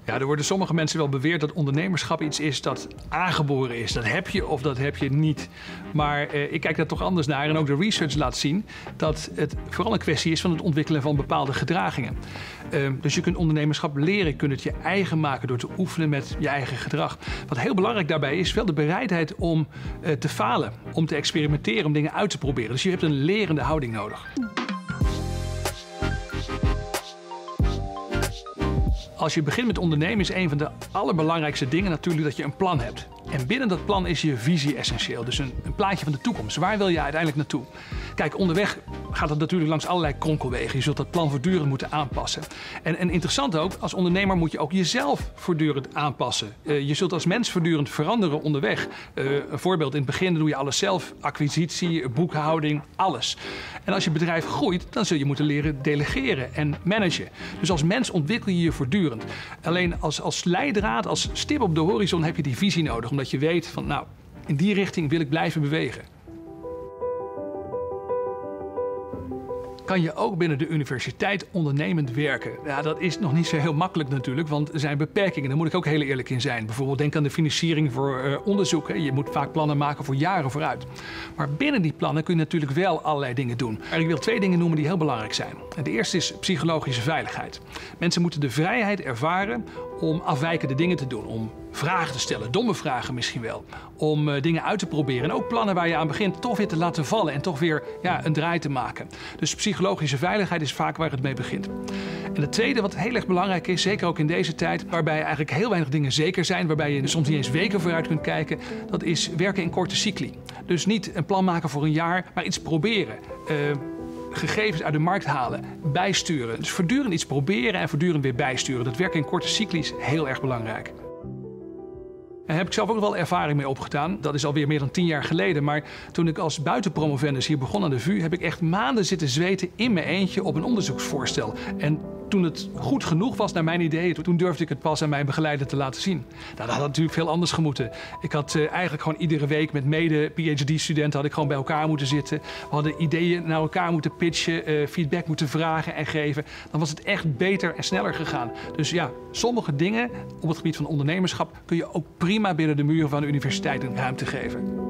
Ja, er worden sommige mensen wel beweerd dat ondernemerschap iets is dat aangeboren is. Dat heb je of dat heb je niet. Maar ik kijk daar toch anders naar. En ook de research laat zien dat het vooral een kwestie is van het ontwikkelen van bepaalde gedragingen. Dus je kunt ondernemerschap leren, je kunt het je eigen maken door te oefenen met je eigen gedrag. Wat heel belangrijk daarbij is wel de bereidheid om te falen, om te experimenteren, om dingen uit te proberen. Dus je hebt een lerende houding nodig. Als je begint met ondernemen is een van de allerbelangrijkste dingen natuurlijk dat je een plan hebt. En binnen dat plan is je visie essentieel. Dus een plaatje van de toekomst. Waar wil je uiteindelijk naartoe? Kijk, onderweg gaat het natuurlijk langs allerlei kronkelwegen. Je zult dat plan voortdurend moeten aanpassen. En interessant ook, als ondernemer moet je ook jezelf voortdurend aanpassen. Je zult als mens voortdurend veranderen onderweg. Een voorbeeld, in het begin doe je alles zelf. Acquisitie, boekhouding, alles. En als je bedrijf groeit, dan zul je moeten leren delegeren en managen. Dus als mens ontwikkel je je voortdurend. Alleen als leidraad, als stip op de horizon heb je die visie nodig. Omdat je weet van, nou, in die richting wil ik blijven bewegen. Kan je ook binnen de universiteit ondernemend werken? Ja, dat is nog niet zo heel makkelijk natuurlijk, want er zijn beperkingen. Daar moet ik ook heel eerlijk in zijn. Bijvoorbeeld denk aan de financiering voor onderzoek. Je moet vaak plannen maken voor jaren vooruit. Maar binnen die plannen kun je natuurlijk wel allerlei dingen doen. En ik wil 2 dingen noemen die heel belangrijk zijn. De eerste is psychologische veiligheid. Mensen moeten de vrijheid ervaren om afwijkende dingen te doen. Om vragen te stellen, domme vragen misschien wel. Om dingen uit te proberen. En ook plannen waar je aan begint toch weer te laten vallen. En toch weer een draai te maken. Dus psychologische veiligheid is vaak waar het mee begint. En het tweede wat heel erg belangrijk is, zeker ook in deze tijd, waarbij eigenlijk heel weinig dingen zeker zijn, waarbij je soms niet eens weken vooruit kunt kijken, dat is werken in korte cycli. Dus niet een plan maken voor een jaar, maar iets proberen. Gegevens uit de markt halen, bijsturen. Dus voortdurend iets proberen en voortdurend weer bijsturen. Dat werken in korte cycli is heel erg belangrijk. Daar heb ik zelf ook wel ervaring mee opgedaan. Dat is alweer meer dan 10 jaar geleden. Maar toen ik als buitenpromovendus hier begon aan de VU, heb ik echt maanden zitten zweten in mijn eentje op een onderzoeksvoorstel. En toen het goed genoeg was naar mijn idee, toen durfde ik het pas aan mijn begeleider te laten zien. Nou, dat had natuurlijk veel anders gemoeten. Ik had eigenlijk gewoon iedere week met mede-PhD-studenten had ik gewoon bij elkaar moeten zitten. We hadden ideeën naar elkaar moeten pitchen, feedback moeten vragen en geven. Dan was het echt beter en sneller gegaan. Dus ja, sommige dingen op het gebied van ondernemerschap kun je ook prima binnen de muren van de universiteit een ruimte geven.